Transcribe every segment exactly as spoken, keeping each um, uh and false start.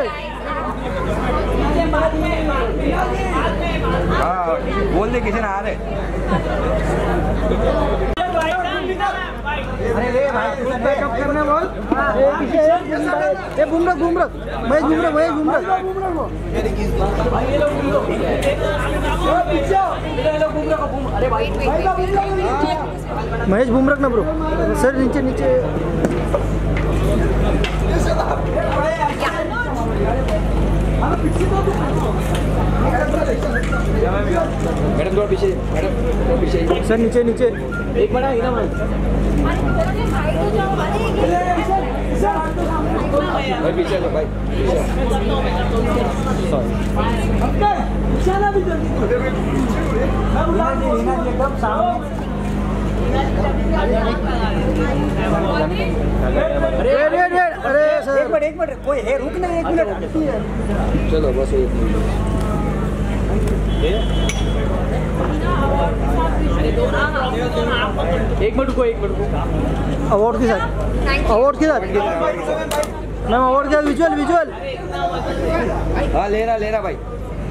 Visual. हाँ बोल दे किसी ने आ रहे। अरे ले भाई बैकअप करने बोल। ये बुमराह बुमराह महेश बुमराह महेश बुमराह महेश बुमराह ना ब्रो सर नीचे नीचे। मैडम थोड़ा पीछे, मैडम पीछे सर नीचे नीचे एक बड़ा इधर भाई पीछे लो भाई एकदम सामने। अरे अरे अरे अरे सर एक मिनट एक मिनट कोई है रुक ना एक मिनट। चलो बस एक मिनट। एक मिनट को एक मिनट को अवार्ड के साथ अवार्ड के साथ मैम अवार्ड के साथ विजुअल विजुअल। हाँ ले रहा ले रहा भाई।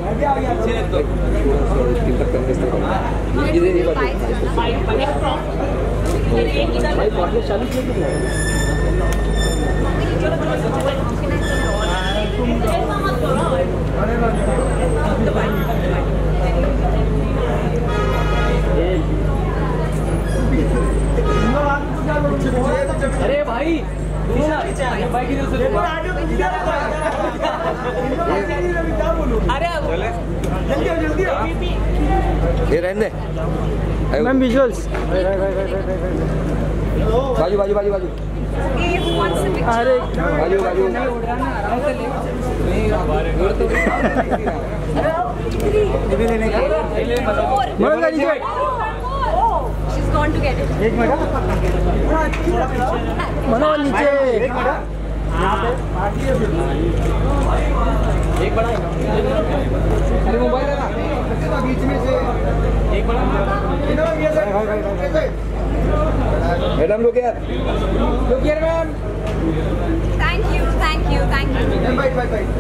अरे भाई ये रहने मैम विजुअल्स। बाजू बाजू बाजू बाजू अरे बाजू बाजू एक मिनट मनोज नीचे एक बड़ा अरे मोबाइल है ना बीच में से एक बड़ा मैडम लोग यार लोग यार ma'am thank you thank you thank you bye bye bye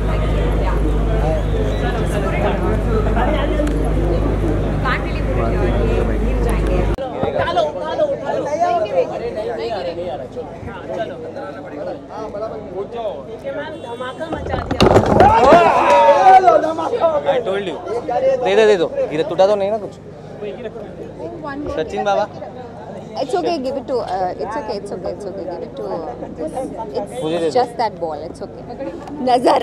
can't really put it here गिर जाएंगे। उठा लो उठा लो उठा लो। अरे नहीं नहीं आ रहा नहीं आ रहा चलो चलो हां बड़ा पहुंच जाओ। ठीक है मैम धमाका मचा दिया। आई टोल्ड यू दे दे दे दो गिरे टूटा तो नहीं ना कुछ। सचिन बाबा It's okay, give it to. Uh, it's okay, it's okay, it's okay. Give it to. Uh, this. It's just that ball. It's okay. Nazar.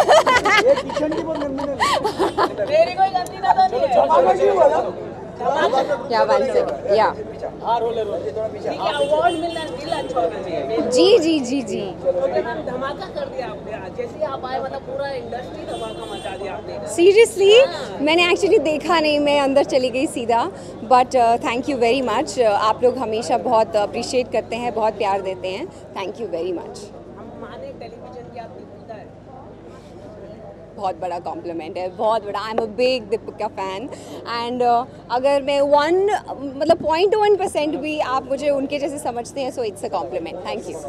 मेरी कोई गलती ना तो नहीं है। Yeah, one second. Yeah. हाँ रोले रोले ठीक है अवार्ड मिलना दिल अच्छा होना चाहिए। जी जी जी जी। ओके मैम धमाका कर दिया आपने आज जैसे ही आप आए मतलब पूरा इंडस्ट्री धमाका मचा दिया आपने। सीरियसली मैंने एक्चुअली देखा नहीं, मैं अंदर चली गई सीधा। But thank you very much. आप लोग हमेशा बहुत अप्रिशिएट करते हैं, बहुत प्यार देते हैं। Thank you very much. हम माने टेलीविजन की आपकी खुदा है। बहुत बड़ा कॉम्प्लीमेंट है, बहुत बड़ा। I am a big Deepika fan and अगर मैं वन मतलब पॉइंट वन परसेंट भी आप मुझे उनके जैसे समझते हैं so it's a compliment. Thank you.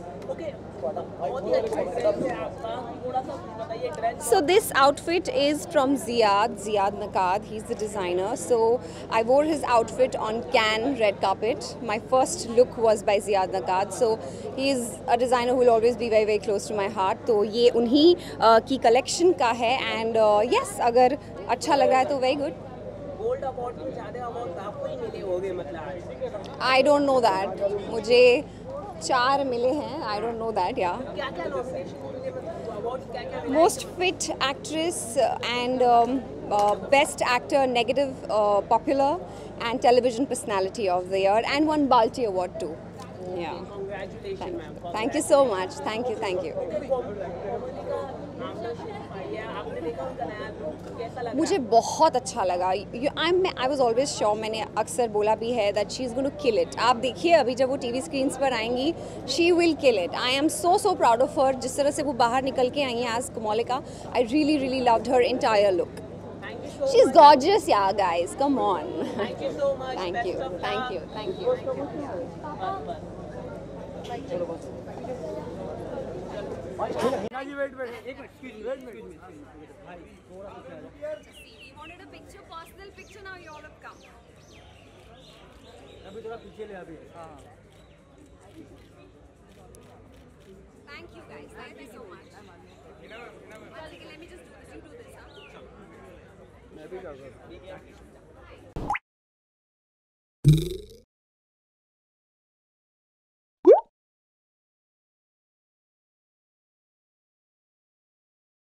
So this outfit is from Ziad, Ziad Naqad. He's the designer. So I wore his outfit on Cannes red carpet. My first look was by Ziad Naqad. So he is a designer who will always be very very close to my heart. तो ये उन्हीं की collection का है and yes अगर अच्छा लग रहा है तो very good. गोल्ड अवार्ड में ज़्यादा अवार्ड आपको ही मिले होंगे मतलब। I don't know that. मुझे चार मिले हैं। I don't know that yeah. क्या क्या नॉमिनेशन मिले मतलब अवार्ड क्या क्या मिले? Most fit actress and um, uh, best actor negative uh, popular and television personality of the year and one Balti award too. Yeah. Congratulations ma'am. Thank you so much. Thank you. Thank you. मुझे बहुत अच्छा लगा। I I was always sure, मैंने अक्सर बोला भी है that she is going to kill it. आप देखिए अभी जब वो टीवी स्क्रीन्स पर आएंगी she will kill it. I am so so proud of her. जिस तरह से वो बाहर निकल के आई हैं as Komolika, I really really loved her entire look. She is gorgeous यार guys, come on. Thank you so much. Thank you thank you thank you. जी वेट वेट एक minute excuse me wait wait भाई थोड़ा पीछे आ जाओ Just see, we wanted a picture, personal picture. Now you all have come. अभी थोड़ा पीछे ले अभी हां Thank you guys. Thank you so much. Well, let me just do this. You do this, huh? मैं भी कर रहा हूं